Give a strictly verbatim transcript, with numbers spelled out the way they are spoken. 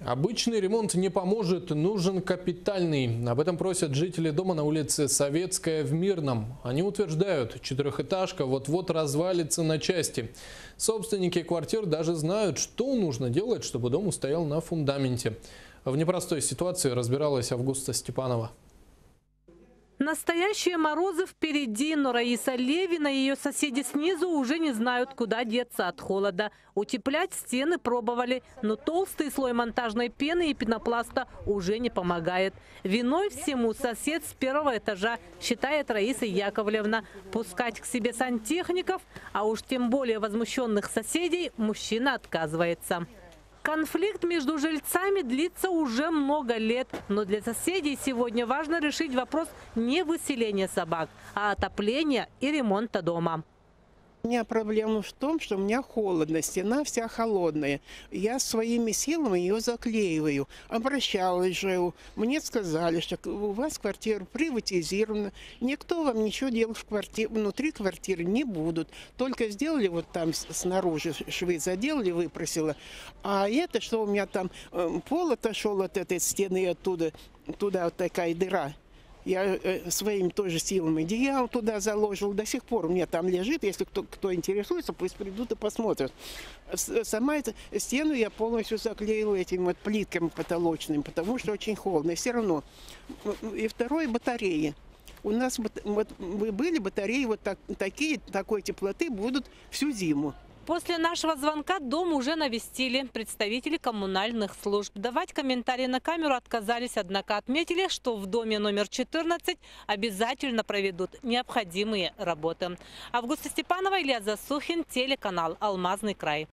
Обычный ремонт не поможет, нужен капитальный. Об этом просят жители дома на улице Советская в Мирном. Они утверждают, четырехэтажка вот-вот развалится на части. Собственники квартир даже знают, что нужно делать, чтобы дом устоял на фундаменте. В непростой ситуации разбиралась Августа Степанова. Настоящие морозы впереди, но Раиса Левина и ее соседи снизу уже не знают, куда деться от холода. Утеплять стены пробовали, но толстый слой монтажной пены и пенопласта уже не помогает. Виной всему сосед с первого этажа, считает Раиса Яковлевна. Пускать к себе сантехников, а уж тем более возмущенных соседей, мужчина отказывается. Конфликт между жильцами длится уже много лет, но для соседей сегодня важно решить вопрос не выселения собак, а отопления и ремонта дома. У меня проблема в том, что у меня холодно, стена вся холодная. Я своими силами ее заклеиваю. Обращалась же, мне сказали, что у вас квартира приватизирована. Никто вам ничего делать в квартире, внутри квартиры не будут. Только сделали вот там снаружи, швы заделали, выпросила. А это, что у меня там пол отошел от этой стены, оттуда, туда вот такая дыра. Я своими тоже силами одеяло туда заложил. До сих пор у меня там лежит. Если кто, кто интересуется, пусть придут и посмотрят. Сама эту стену я полностью заклеила этими вот плитками потолочными, потому что очень холодно. И все равно. И второе, батареи. У нас вот, были батареи вот так, такие, такой теплоты будут всю зиму. После нашего звонка дом уже навестили представители коммунальных служб. Давать комментарии на камеру отказались, однако отметили, что в доме номер четырнадцать обязательно проведут необходимые работы. Августа Степанова, Илья Засухин, телеканал «Алмазный край».